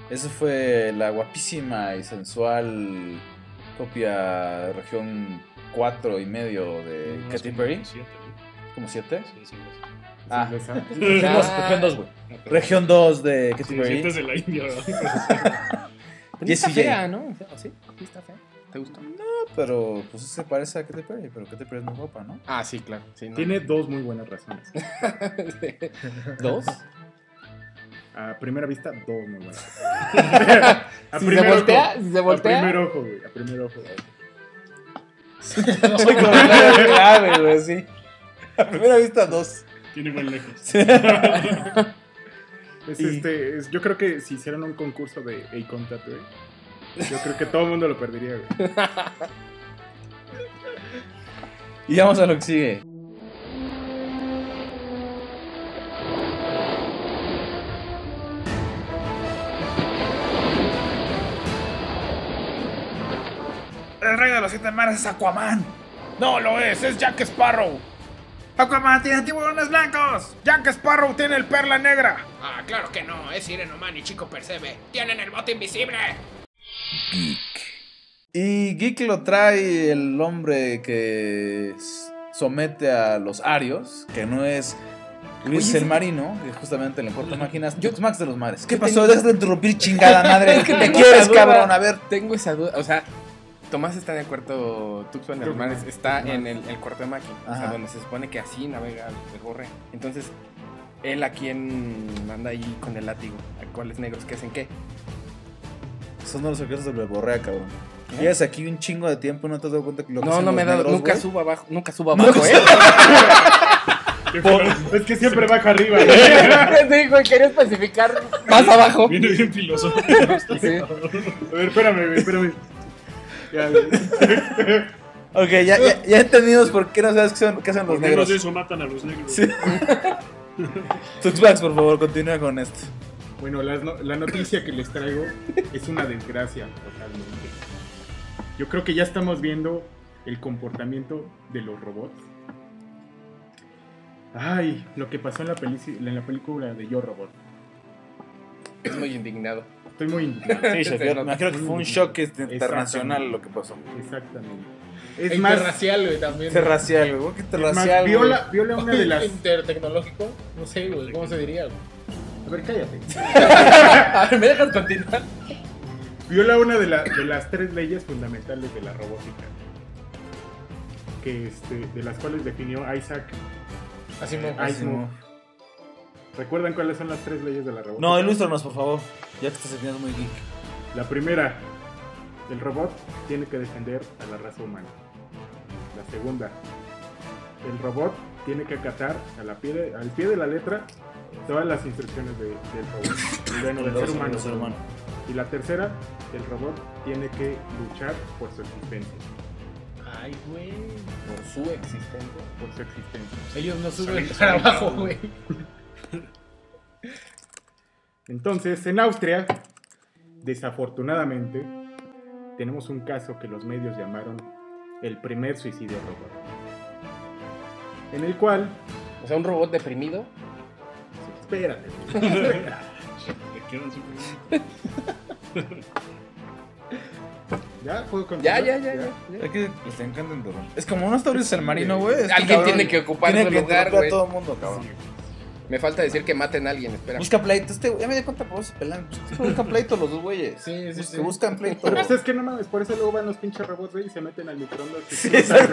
Esa fue la guapísima y sensual copia región 4 y medio de No, Katy es Perry. como 7, ¿Como 7? sí, sí. Ah, Esa. región 2, güey. Región 2 de Katy Sí, Perry. 7 es de la India, ¿verdad? Pero está Jessie fea, J. ¿no? ¿O sí? ¿Sí está fea? ¿Te gustó? No, pero pues se parece a Katy Perry, pero Katy Perry es muy guapa, ¿no? Ah, sí, claro. Sí, ¿no? Tiene dos muy buenas razones. ¿Dos? A primera vista, dos muy buenas. A Si primer se voltea, ojo. si se voltea. A primer ojo, güey. A primer ojo. Soy como grave, güey, sí. A primera vista, 2. Tiene buen lejos. Yo creo que si hicieran un concurso de A-Contact, güey, yo creo que todo el mundo lo perdería, güey. Y vamos a lo que sigue. El rey de los 7 mares es Aquaman. No lo es Jack Sparrow. Aquaman tiene tiburones blancos. Jack Sparrow tiene el perla negra. Ah, claro que no, es Sirenoman y Chico Percebe. Tienen el bote invisible. Y Geek lo trae el hombre que somete a los Arios, que no es Luis Oye, el sí. Marino, que justamente le importa máquinas. Yo- Max de los mares. ¿Qué yo pasó? tenía- Dejas de interrumpir, chingada madre. Es que ¿Qué tengo quieres, esa duda. cabrón? A ver. Tengo esa duda, o sea, Tomás está en el cuarto Tuxpan de los Tuxpan. Mares, está en el cuarto de Maki, o sea, Ajá. donde se supone que así navega el Gorre. Entonces, él a quien manda ahí con el látigo, a cuáles negros que hacen qué. Son de los secretos del Beborrea, cabrón. ¿Eh? Llevas aquí un chingo de tiempo y no te has dado cuenta que lo que No, hacen no los me he dado, negros, nunca güey? subo abajo, ¿eh? Es que siempre baja arriba, güey. Sí, güey, quería especificar más abajo. Viene bien filósofo. Sí. A ver, espérame, güey, espérame. Ya, güey. Ok, ya entendimos por qué no sabes qué hacen los Por menos negros. de eso matan a los negros. Sí. Tuxbax, por favor, continúa con esto. Bueno, la noticia que les traigo es una desgracia totalmente. Yo creo que ya estamos viendo el comportamiento de los robots. Ay, lo que pasó en la película de Yo Robot. Es muy indignado. Estoy muy indignado. Sí, chef, me imagino que fue un shock internacional lo que pasó. Exactamente. Es Es más, interracial, güey, también. Interracial, güey. ¿Qué es más, interracial, güey? viola una de las... Intertecnológico. No sé, güey, ¿cómo se diría, güey? A ver, cállate. A ver, ¿me dejas continuar? Viola una de las tres leyes fundamentales de la robótica. De las cuales definió Isaac Así no. Asimov. ¿Recuerdan cuáles son las tres leyes de la robótica? No, ilústranos, por favor. Ya que estás sintiendo muy geek. La primera, el robot tiene que defender a la raza humana. La segunda, el robot tiene que acatar al pie de la letra todas las instrucciones del robot, bueno, del ser humano. Y la tercera, el robot tiene que luchar por su existencia. Ay, güey. Por su existencia. Por su existencia. Ellos no suben para abajo, güey. Entonces, en Austria, desafortunadamente, tenemos un caso que los medios llamaron el primer suicidio robot. En el cual, O sea, un robot deprimido. espérate, Le quedan súper bien. ¿ya? ¿Puedo continuar? Ya. Es que les encanta interrumpir. Es como no está Luis el Marino, güey. Este Alguien cabrón tiene que ocupar tiene su que lugar, interrumpir güey. a todo el mundo, cabrón. Me falta decir que maten a alguien, espera. Busca pleito. Ya me di cuenta por eso se pelean. Buscan pleito los dos güeyes. Sí, sí, sí. Buscan pleito. Pero pues es que no mames, por eso luego van los pinches robots, güey, y se meten al microondas. Sí,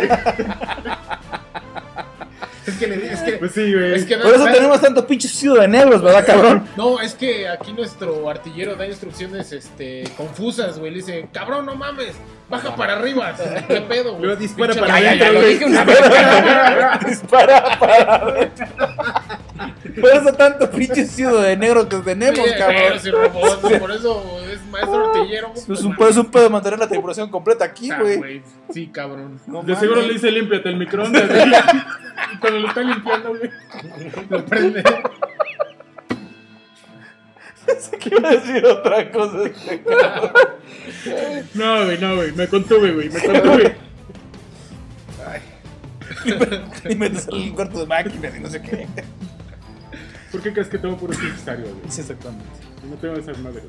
Es que, Pues sí, güey. es que Por eso tenemos tanto pinche suicidio de negros, ¿verdad, cabrón? No, es que aquí nuestro artillero da instrucciones confusas, güey. Le dice, cabrón, no mames, baja para arriba. ¿Qué pedo, güey? Luego dispara Pinche para Ya, adentro, lo güey. dije una vez. Dispara para adentro. Por eso tanto pinche suicidio de negro que tenemos, Sí, cabrón. pero si robot, güey, por eso es maestro artillero. Es un pedo mantener la tripulación completa aquí, Ah, güey. Sí, cabrón. No De seguro mames. le dice límpiate el microondas, güey. Y cuando lo está limpiando, güey. Lo prende. ¿Qué iba a decir otra cosa? No, güey. Me contuve, güey. Me contuve. Y metes al cuarto de máquinas y no sé qué. ¿Por qué crees que tengo puros necesarios, güey? Sí, exactamente. No tengo esas madres.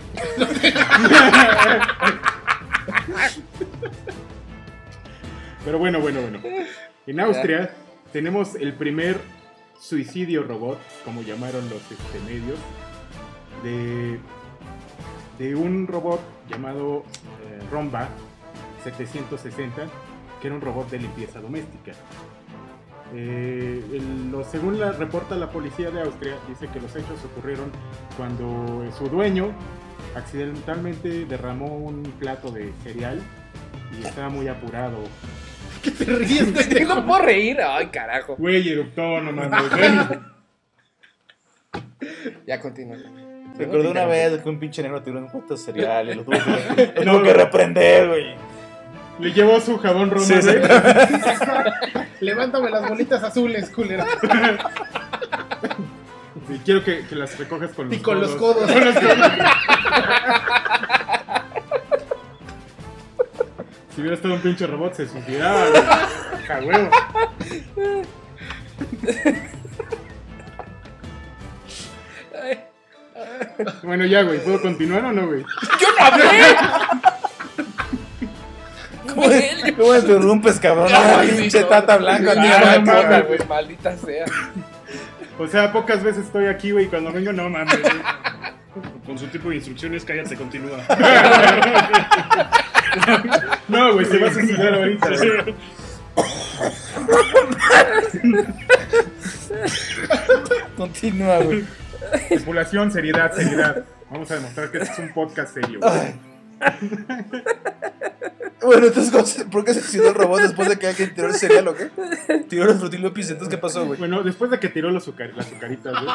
Pero bueno. En Austria tenemos el primer suicidio robot, como llamaron los medios, de un robot llamado Romba 760, que era un robot de limpieza doméstica. Según reporta la policía de Austria, dice que los hechos ocurrieron cuando su dueño accidentalmente derramó un plato de cereal y estaba muy apurado. ¿Qué te ríes, pendejo? No puedo reír. Ay, carajo. Güey, eruptó, no mames, güey. Ya continúa. Recuerdo una vez que un pinche negro tiró un puto cereal y lo tuvo que reprender, güey. Le llevó su jabón Roma, Sí, güey. Levántame las bolitas azules, culera. Y quiero que las recojas con los Y con codos. los codos. Con los codos. Si hubiera estado un pinche robot, se suicidaba, güey. Ja, huevo. Bueno, ya, güey. ¿Puedo continuar o no, güey? ¡Yo no hablé! ¿Cómo interrumpes, cabrón? Ay, Pinche sí, no. tata blanca, Ah, tío. no mames, puta, güey. maldita sea. O sea, pocas veces estoy aquí, güey. Y cuando vengo, no mames, güey. Con su tipo de instrucciones, cállate, continúa. No, güey, se va a suicidar ahorita, güey. Continúa, güey. Tripulación, seriedad. Vamos a demostrar que este es un podcast serio, güey. Bueno, entonces, ¿por qué se suicidó el robot después de que alguien tiró el cereal o qué? Tiró los frutilupis, entonces, ¿qué pasó, güey? Bueno, después de que tiró las azucaritas, güey.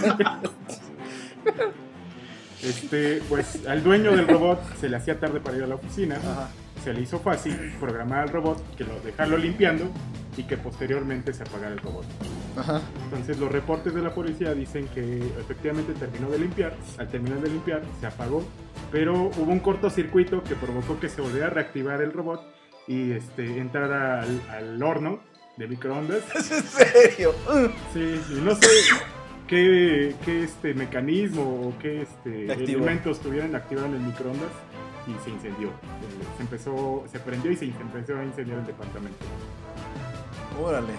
Pues al dueño del robot se le hacía tarde para ir a la oficina. Ajá. Se le hizo fácil programar al robot, dejarlo limpiando y que posteriormente se apagara el robot. Ajá. Entonces los reportes de la policía dicen que efectivamente terminó de limpiar. Al terminar de limpiar se apagó, pero hubo un cortocircuito que provocó que se volviera a reactivar el robot y entrara al horno de microondas. ¿Es en serio? Sí, y no sé qué mecanismo o qué Activó. elementos activaron el microondas y se incendió. Se prendió y se empezó a incendiar el departamento. Órale.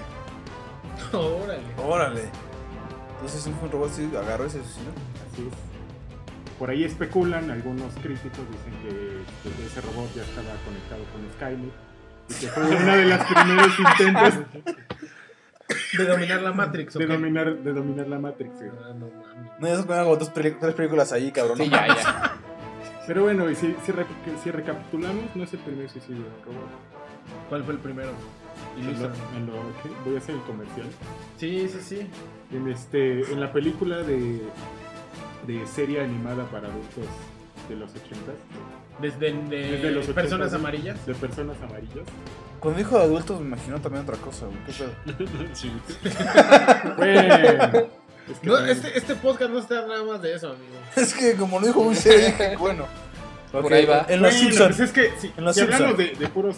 Órale. Entonces un robot sí agarró y se suicidó. Así es. Por ahí especulan, algunos críticos dicen que ese robot ya estaba conectado con Skynet y que fue uno de los primeros intentos De dominar la Matrix, ¿o de qué? dominar la Matrix. Sí. Ah, no mames. No, ya se ponen como tres películas ahí, cabrón. Sí, ya. Pero bueno, y si recapitulamos, no es el primer suicidio de un robot. ¿Cuál fue el primero? Ilústrame. ¿Qué? Voy a hacer el comercial. Sí. En la película de serie animada para adultos de los 80s, Desde los 80s, Personas Amarillas. de personas amarillas. Cuando dijo de adultos me imagino también otra cosa, güey. ¿Qué pedo? Sí. Bueno, es que No, también- este podcast no está nada más de eso, amigo. Es que como lo dijo muy serio, dije, bueno. Por Ok, ahí va. En los Bueno, Simpsons. pues es que En los si hablamos Simpson. de puros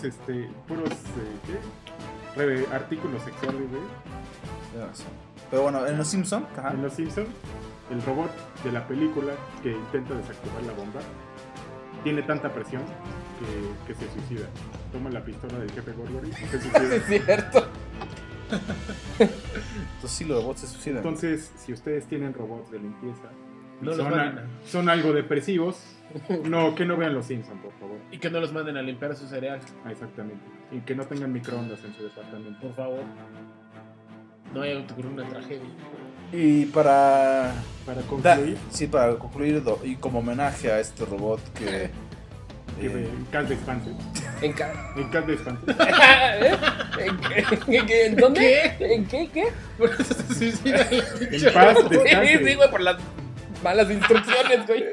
artículos sexuales, güey. Tienes razón. Pero bueno, en los Simpsons, ajá. En Los Simpsons, el robot de la película que intenta desactivar la bomba tiene tanta presión que se suicida. Toma la pistola del jefe Gorgory y se suicida. Es cierto. Entonces sí, los robots se suicidan. Entonces, si ustedes tienen robots de limpieza y No los manden. son algo depresivos, que no vean Los Simpsons, por favor. Y que no los manden a limpiar su cereal, Ah, exactamente. Y que no tengan microondas en su departamento. por favor. No haya ocurrido una tragedia. Y para Para concluir, para concluir y como homenaje a este robot que en Cat de Espanto. En ca- En Cat de Espanto. ¿Eh? ¿En dónde? ¿Qué? ¿En qué? Por eso se suicida el En pinche paz robot. Sí, descanse. sí, güey, por las malas instrucciones, güey.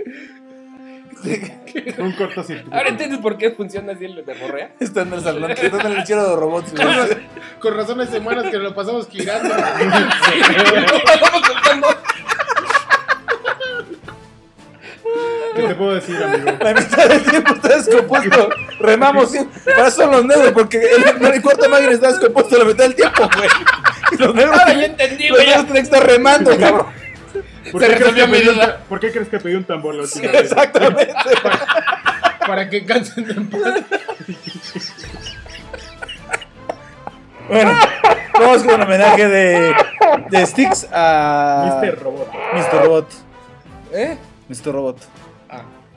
Un cortocircuito. Ahora entiendes por qué funciona así el de borrea. está en el salón, está en el lechero de robots, güey. Con razón hay semanas que lo pasamos girando. Vamos contando. ¿Qué te puedo decir, amigo? La mitad del tiempo está descompuesto. Remamos, sí. Para eso son los negros, porque el cuarto máquina está descompuesto la mitad del tiempo, güey. Y los negros, Ahora ya entendí, los güey. negros tienen que estar remando, cabrón. ¿Por Se qué, crees resolvió que mi pedí un duda. ¿Por qué crees que pedí un tambor la Sí, última vez? exactamente. Para que cansen de paz. Bueno, vamos con un homenaje de Styx a Mr. Robot. Mr. Robot. ¿Eh? Mr. Robot. Ah.